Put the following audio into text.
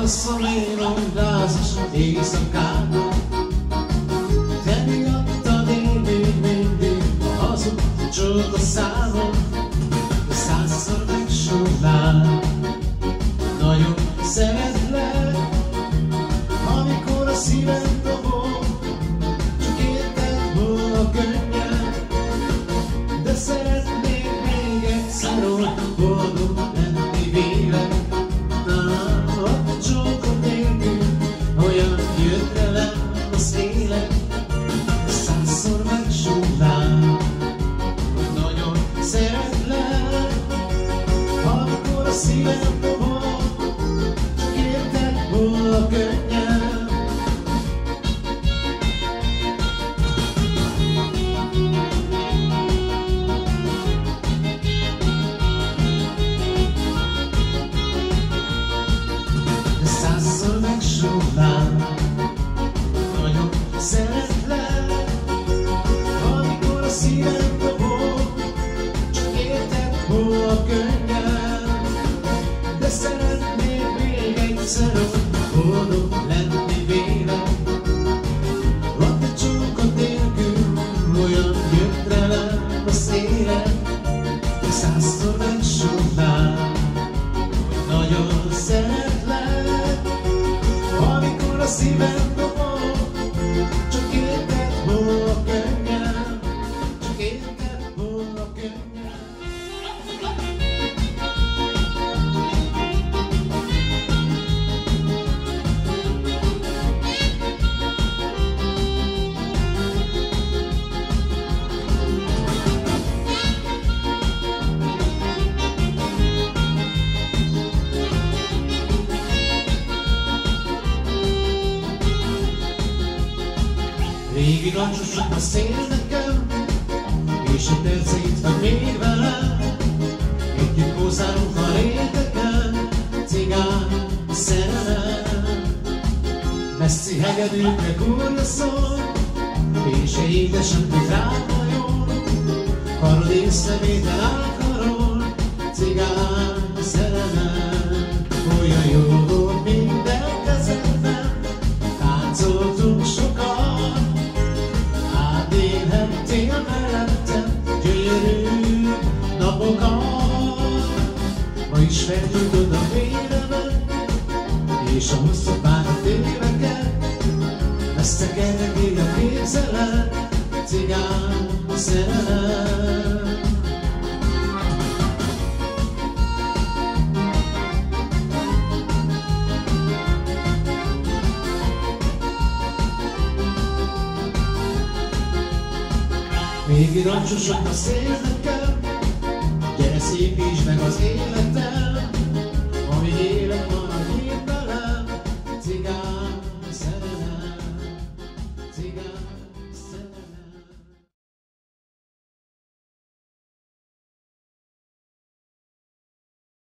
alszom én oly lázas éjszakában. Te miattad én még mindig a hazug csók a számom. Százszor megsúrlál, nagyon szeretlek, amikor a szívem dobog, csak érted volna könnyen. De szeretnék még egyszer olyan boldog lenni véled. A csókod nélkül olyan gyötrelem a szélek. Százszor megsúrlál, nagyon szeretlek, amikor a szívem dobog, csak érted volna könnyen. De százszor megsúrlál, nagyon szeretlek, amikor a szívem dobog, csak érted volna könnyen. De szeretnék még egyszer boldog lenni véled. A te csókod nélkül olyan gyötrelem a szélek. Százszor megsúrlál, nagyon szeretlek, amikor a szívem dobog, csak érted volna könnyen, csak érted volna könnyen. Régi rancsosok a szél nekem, és a perceit van még velem. Együtt kószálunk a réteken, cigány szerelem. Messzi hegedűkre kurja szól, és egy édesen tud rám hajol. Karod észrevétel átkarol, cigány szerelem. Olyan jó volt minden kezedben, táncoltunk sokat. Átélhettél mellettem gyönyörű napokat. Ma is felgyújtod a véremet, és a hosszú bánat éveket. Vesztekednek így a képzelet, cigány szerelem. Még rancsosok a szél nekem, gyere szépítsd meg az életem.